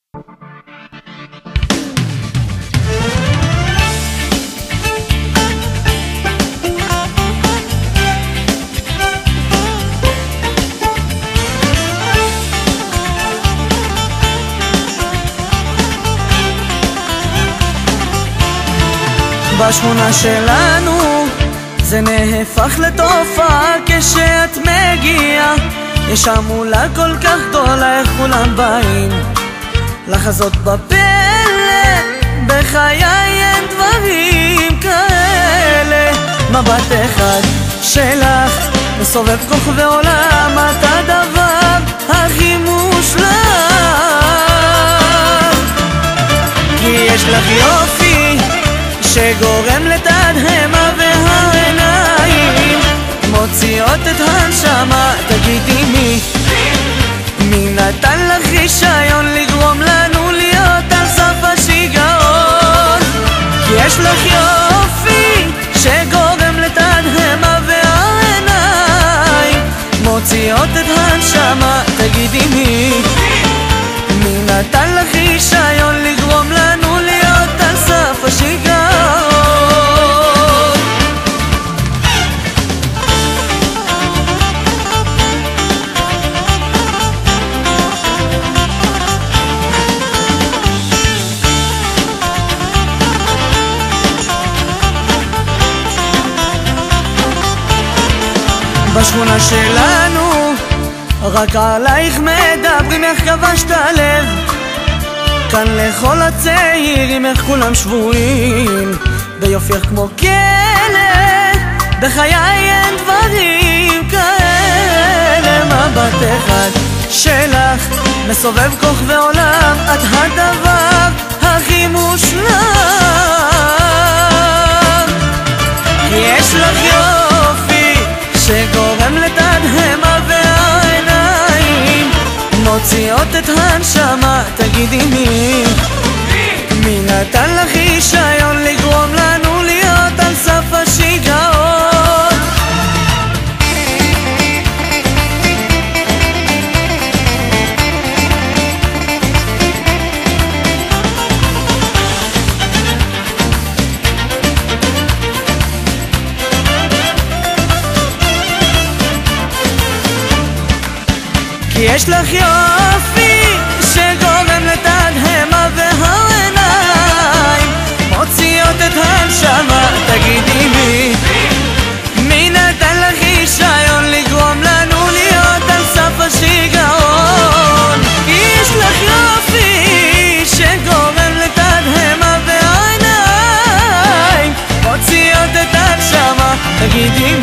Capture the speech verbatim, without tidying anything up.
בשכונה שלנו זה נהפך לתופעה כשאת מגיעה. יש המולה כל כך גדולה, איך כולם באים לחזות בפלא. בחיי אין דברים כאלה. מבט אחד שלך מסובב כוכבי עולם, את הדבר הכי מושלם. כי יש לך יופי שגורם לתדהמה, והעיניים מוציאות את הנשמה. תגידי מי, מי נתן לך רישיון לגרום לנו להיות על סף השיגעון? כי יש לך יופי שגורם לתדהמה, והעיניים מוציאות את הנשמה. תגידי מי, מי נתן לך רישיון לגרום לנו להיות על סף השיגעון? בשכונה שלנו רק עלייך מדברים, איך כבשת הלב. כאן לכל הצעירים איך כולם שבויים ביופייך כמו כלב. בחיי אין דברים כאלה. מבט אחד שלך מסובב כוכבי עולם, את הדבר הכי מושלם. יש לך יופי שגורם לתדהמה, והעיניים מוציאות את הנשמה. תגידי מי, מי נתן לך רישיון לגרום לנו להיות על סף השיגעון? כי יש לך יופי שגורם לתדהמה, והעיניים מוציאות את הנשמה. תגידי מי, מי נתן לך רישיון לגרום לנו להיות על סף השיגעון? כי יש לך יופי שגורם לתדהמה, והעיניים מוציאות את הנשמה. תגידי